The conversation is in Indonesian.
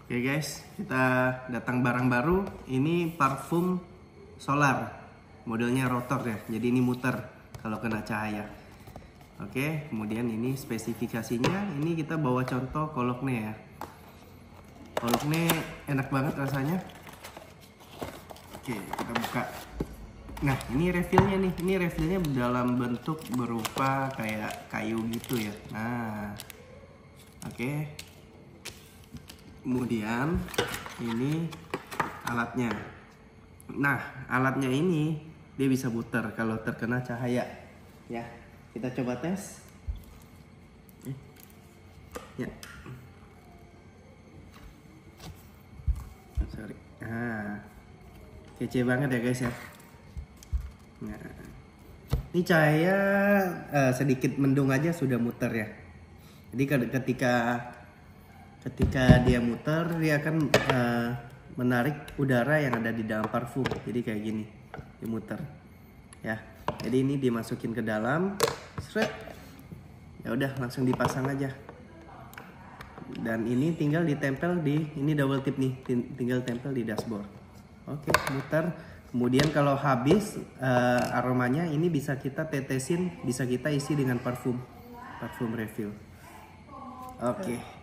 Oke guys, kita datang barang baru. Ini parfum solar, modelnya rotor ya. Jadi ini muter kalau kena cahaya. Oke, kemudian ini spesifikasinya. Ini kita bawa contoh Cologne ya. Cologne enak banget rasanya. Oke, kita buka. Nah, ini refillnya nih. Ini refillnya dalam bentuk berupa kayak kayu gitu ya. Nah, oke. Kemudian ini alatnya. Nah, alatnya ini dia bisa putar kalau terkena cahaya. Ya, kita coba tes. Ya. Sorry. Nah, kece banget ya guys ya. Nah, ini cahaya sedikit mendung aja sudah muter ya. Jadi ketika dia muter, dia akan menarik udara yang ada di dalam parfum. Jadi kayak gini, dia muter ya. Jadi ini dimasukin ke dalam, seret. Ya udah langsung dipasang aja. Dan ini tinggal ditempel ini double tip nih, tinggal tempel di dashboard. Oke, muter. Kemudian kalau habis aromanya ini bisa kita tetesin, bisa kita isi dengan parfum refill. Oke.